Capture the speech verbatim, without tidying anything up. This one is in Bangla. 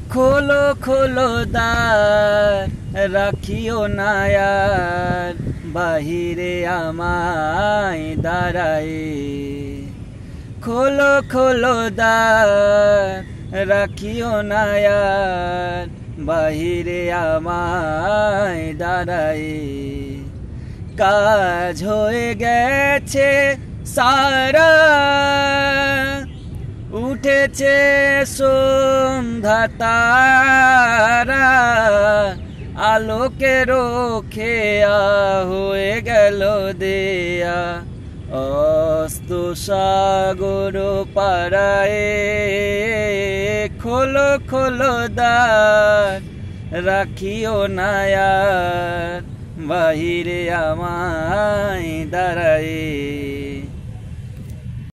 খোলো খোলো দ্বার রাখিও না আর বাহিরে আমায় দাঁড়ায়। খোলো খোলো দ্বার রাখিও না আর বাহিরে আমায় দাঁড়ায়। কাজ হয়ে গেছে সারা, উঠেছে সন্ধ্যা তারা, আলোকে রোখে হয়ে গেল দেয়া অস্ত সাগর পাড়ায়। খোলো খোলো দ্বার রাখিও না আর বাহিরে আমায় দাঁড়ায়।